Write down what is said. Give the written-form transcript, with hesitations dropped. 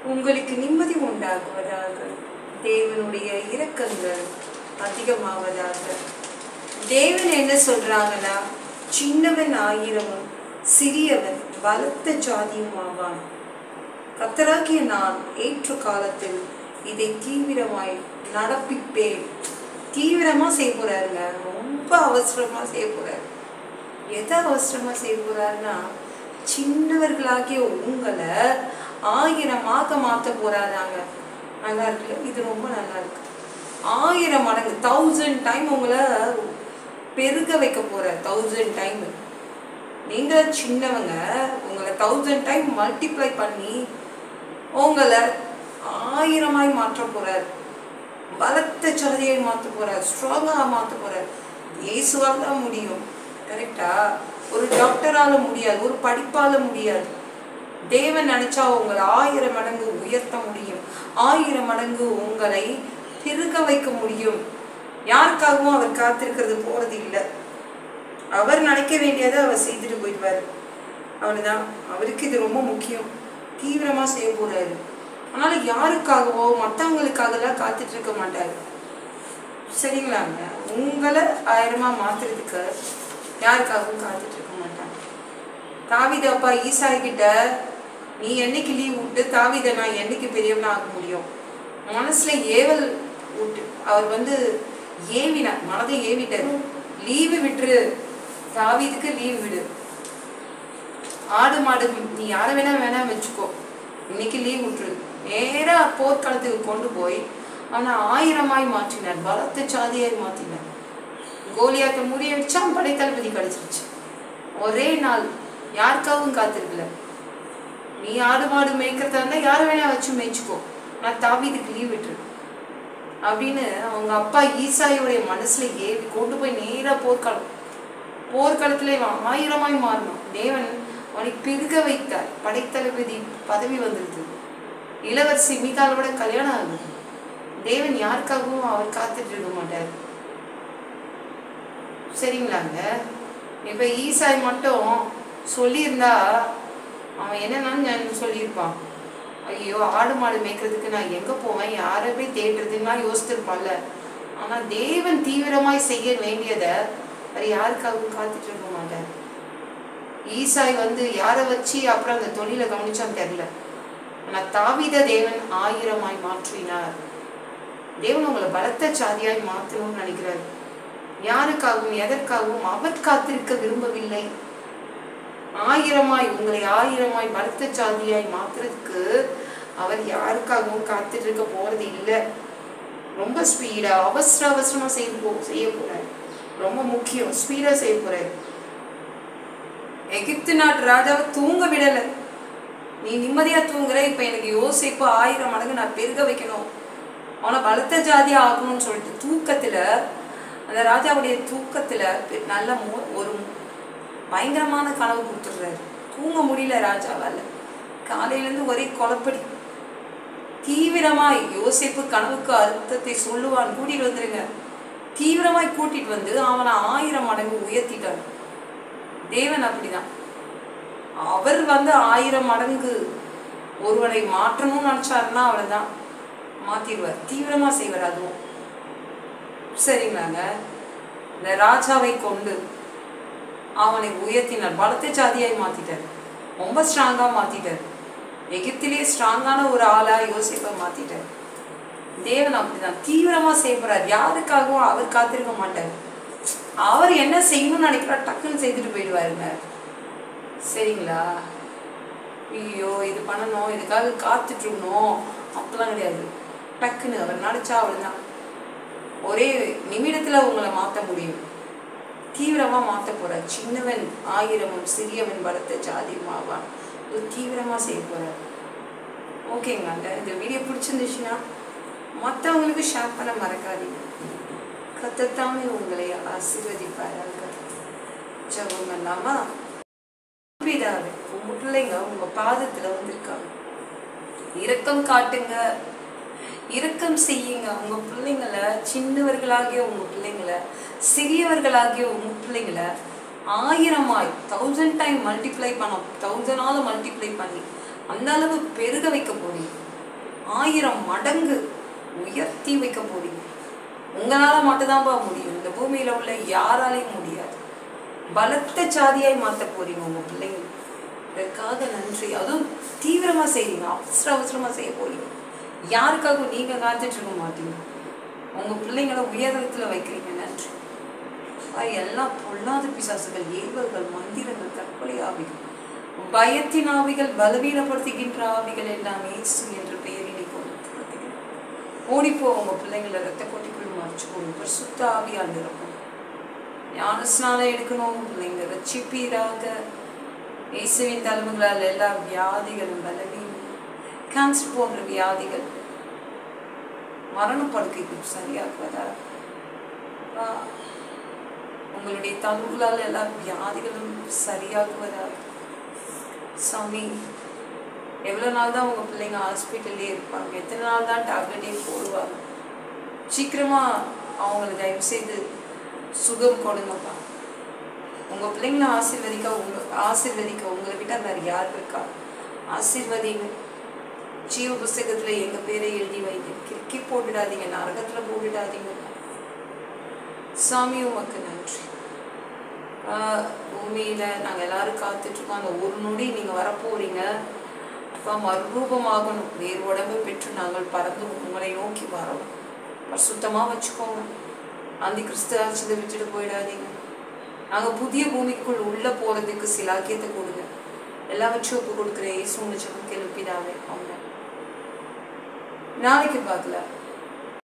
உங்களுக்கு நிம்மதி உண்டாகுவதாக. தேவனுடைய இரக்கங்கள் அதிகமாவதாக. தேவன் என்ன சொல்றாங்கன்னா, சின்னவன் ஆயிரமும் சிறியவன் பலத்த ஜாதியும் ஆவான். கர்த்தராகிய நான் ஏற்ற காலத்தில் இதை தீவிரமாய் நடப்பிப்பேன். தீவிரமா செய்ய போறாருங்க. ரொம்ப அவசரமா செய்ய போறாரு. எதை அவசரமா செய்ய போறாருன்னா, சின்னவர்களாகிய உங்களை 1000 மாத்த போறாதாங்க. நல்லா இருக்குல்ல? இது ரொம்ப நல்லா இருக்கு. 1000 மடங்கு 1000 டைம் உங்களை பெருக வைக்க போற. 1000 டைம். நீங்க சின்னவங்க, உங்களை 1000 டைம் மல்டிப்ளை பண்ணி உங்களை 1000 மாற்ற போறார். பலத்த ஜாதியை மாற்ற போறார். ஸ்ட்ராங்கா மாற்ற போறார். இயேசுவால் தான் முடியும். கரெக்டா? ஒரு டாக்டரால முடியாது, ஒரு படிப்பால முடியாது. தேவன் நினைச்சா உங்களை 1000 மடங்கு உயர்த்த முடியும். 1000 மடங்கு உங்களை பெருக வைக்க முடியும். யாருக்காகவும் அவர் காத்திருக்கிறது போறது இல்லை. அவர் நினைக்க வேண்டியதை அவர் செய்துட்டு போயிடுவாரு. அவனுதான். அவருக்கு இது ரொம்ப முக்கியம். தீவிரமா செய்ய போறாரு. அதனால யாருக்காகவோ மற்றவங்களுக்காகலாம் காத்துட்டு இருக்க மாட்டாரு. சரிங்களாங்க? உங்களை 1000 மாத்துறதுக்கு யாருக்காகவும் காத்துட்டு இருக்க மாட்டாங்க. தாவீது அப்பா ஈசாய் கிட்ட, நீ என்னைக்கு லீவ் விட்டு தாவீதை நான் என்னைக்கு பெரியவனா ஆக முடியும்? மனசுல ஏவல் விட்டு அவர் ஏவினார். மனதை ஏவிட்டார். லீவு விட்டுரு, தாவீதுக்கு லீவு விடு. ஆடு மாடு நீ யாரை வேணா வச்சுக்கோ, இன்னைக்கு லீவ் விட்டுரு. நேரா போர்க்களத்துக்கு கொண்டு போய் அவனை 1000 மாற்றினார். பலத்த சாதியாய் மாற்றினார். கோலியாத்தை முறிய வச்சான். படைத்தளபதி கிடைச்சிருச்சு. ஒரே நாள். யாருக்காகவும் காத்திருக்கல. நீ ஆடு மாடு மேய்க்கிறதா இருந்தா யாரை வேணா வச்சு மேய்ச்சிக்கோ, நான் தாவீதுக்கு லீவ் விட்டுரு அப்படின்னு அவங்க அப்பா ஈசாயோடைய மனசுல ஏவி கொண்டு போய் நேரா போர்க்களத்துல 1000 மாறணும். தேவன் அவனை பெருக வைத்தார். படைத்தளபதி பதவி வந்துருது. இளவரசி மீகாலோட கல்யாணம் ஆகுது. தேவன் யாருக்காகவும் அவர் காத்துட்டு இருக்க மாட்டார். சரிங்களாங்க? இப்ப ஈசாய் மட்டும் சொல்லியிருந்தா அவன் என்னன்னு சொல்லியிருப்பான். ஐயோ, ஆடு மாடு மேய்க்கிறதுக்கு நான் எங்க போவேன், யாரை போய் தேடுறதுன்னா யோசிச்சிருப்பான்ல. ஆனா தேவன் தீவிரமாய் செய்ய வேண்டியதை அவர் யாருக்காகவும் காத்துட்டு இருக்க மாட்டார். ஈசாய் யாரை வச்சு அப்புறம் அந்த தொழிலை கவனிச்சான்னு தெரியல. ஆனா தாவீதை தேவன் 1000 மாற்றினார். தேவன் உங்களை பலத்த சாதியாய் மாற்றணும்னு நினைக்கிறார். யாருக்காகவும் எதற்காகவும் அவர் காத்திருக்க விரும்பவில்லை. 1000 உங்களை 1000 பலத்த சாதியாய் மாத்துறதுக்கு அவர் யாருக்காகவும் காத்துட்டு இருக்க போறது இல்லை. ரொம்ப ஸ்பீடா அவசரமா செய்ய போறாரு. ரொம்ப முக்கியம். ஸ்பீடா செய்ய போறாரு. எகிப்து நாட்டு ராஜாவை தூங்க விடல. நீ நிம்மதியா தூங்குற, இப்ப எனக்கு யோசிப்பு 1000 மடங்கு நான் பெருக வைக்கணும், அவனை பலத்த ஜாதியா ஆகணும்னு சொல்லிட்டு தூக்கத்துல, அந்த ராஜாவுடைய தூக்கத்துல நல்ல ஒரு பயங்கரமான கனவு கொடுத்துடுறாரு. தூங்க முடியல ராஜாவால. காலையிலேருந்து ஒரே குழப்படி. தீவிரமாய் யோசிப்பு கனவுக்கு அர்த்தத்தை சொல்லுவான், கூட்டிட்டு வந்துருங்க. தீவிரமாய் கூட்டிட்டு வந்து அவனை 1000 மடங்கு உயர்த்திட்டான். தேவன் அப்படிதான். அவர் 1000 மடங்கு ஒருவனை மாற்றணும்னு நினைச்சாருன்னா அவ்வளவுதான், மாத்திடுவார். தீவிரமா செய்வார். அதுவும் சரிங்களாங்க? இந்த ராஜாவை கொண்டு அவனை உயர்த்தினார். பலத்த ஜாதியாய் மாத்திட்டார். ரொம்ப ஸ்ட்ராங்கா மாத்திட்டார். எகிப்திலேயே ஸ்ட்ராங்கான ஒரு ஆளா யோசிப்பை மாத்திட்டார். தேவன் அப்படிதான் தீவிரமா செய்யப்படுறார். யாருக்காகவும் அவர் காத்திருக்க மாட்டார். அவர் என்ன செய்யணும்னு நினைக்கிறார், டக்குன்னு செய்துட்டு போயிடுவாருங்க. சரிங்களா? ஐயோ இது பண்ணணும், இதுக்காக காத்துட்டு இருக்கணும் அப்பெல்லாம் கிடையாது. டக்குன்னு அவர் நினைச்சா அவள்தான் ஒரே நிமிடத்துல உங்களை மாற்ற முடியும். தீவிரமா மாற்ற போறார். சின்னவன் 1000 சிறியவன் பலத்த ஜாதியும் ஆவான். தீவிரமா செய்ய போறார். ஓகேங்களாங்க? இந்த வீடியோ பிடிச்சிருந்துச்சுன்னா மற்றவங்களுக்கு ஷேர் பண்ண மறக்காதீங்க. கர்த்தர் உங்களை ஆசீர்வதிப்பாராக. ஜெபம் பண்ணலாமா? பிதாவே, உங்க பிள்ளைங்க உங்க பாதத்துல வந்திருக்காங்க. இரக்கம் காட்டுங்க, இரக்கம் செய்யுங்க. உங்க பிள்ளைங்களை, சின்னவர்களாகிய உங்க பிள்ளைங்களை, சிறியவர்களாகிய உங்க பிள்ளைங்களை 1000 டைம் மல்டிப்ளை பண்ண, 1000 மல்டிப்ளை பண்ணி அந்த அளவு பெருக வைக்க போறீங்க. 1000 மடங்கு உயர்த்தி வைக்க போறீங்க. உங்களால மட்டும்தான்ப்பா முடியும். இந்த பூமியில உள்ள யாராலையும் முடியாது. பலத்த சாதியாய் மாற்ற போறீங்க உங்க பிள்ளைங்க. இதற்காக நன்றி. அதுவும் தீவிரமா செய்றீங்க, அவசரமா செய்ய போறீங்க. யாருக்காகவும் நீங்க காத்துட்டு இருக்க மாட்டீங்க. உங்க பிள்ளைங்களை உயரத்துல வைக்கிறீங்க. நன்றி. எல்லாம் பொல்லாத பிசாசுகள், ஏவல்கள், மந்திரங்கள், தற்கொலை ஆவிகள், பயத்தின் ஆவிகள், பலவீனப்படுத்துகின்ற ஆவிகள் எல்லாம் இயேசு என்ற பெயரில் ஓடிப்போ. உங்க பிள்ளைங்களை ரத்த கோட்டிக்குள் மறைச்சுக்கோங்க. பரிசுத்த ஆவியால் நிரப்பும். ஞான ஸ்நானம் எடுக்கணும். பிள்ளைங்க ரட்சிப்பீராக. இயேசுவின் தலைமைகளால் எல்லா வியாதிகளும், பலவீனம், கேன்சர் போன்ற வியாதிகள், மரணப்படுக்கைக்கு சரியாக்குவதா. உங்களுடைய தழுவுகளால் எல்லா வியாதிகளும் சரியாகுவதா. சாமி, எவ்வளோ நாள் தான் உங்கள் பிள்ளைங்க ஹாஸ்பிட்டல்லே இருப்பாங்க? எத்தனை நாள் தான் டேப்லெட்டே போடுவாங்க? சீக்கிரமாக அவங்கள தயவு செய்து சுகம் கொடுங்கப்பா. உங்கள் பிள்ளைங்களை ஆசீர்வதிக்க உங்களை விட்டால் வேறு யார் இருக்கா? ஆசீர்வதிங்க. ஜீவ புஸ்தகத்தில் எங்கள் பேரை எழுதி வைங்க. கிறுக்கி போட்டுடாதீங்க, நரகத்தில் போட்டுடாதீங்க. சாமி உமக்கு நன்றி. பூமியில் நாங்கள் எல்லாரும் காத்துட்ருக்கோம். அந்த ஒரு நொடி நீங்கள் வரப்போறீங்க. அப்பா, மறுரூபமாகணும். வேறு உடம்பு பெற்று நாங்கள் பறந்து உங்களை நோக்கி வரோம். சுத்தமாக வச்சுக்கோங்க. அந்த கிறிஸ்து ஆட்சியை விட்டுட்டு போயிடாதீங்க. நாங்கள் புதிய பூமிக்குள் உள்ளே போகிறதுக்கு சிலாக்கியத்தை கொடுங்க. எல்லாவற்றையும் ஒப்பு கொடுக்குற இயேசு ஜெபம் கேளுப்பிதாவே. அவங்க நாளைக்கு பார்க்கலாம்.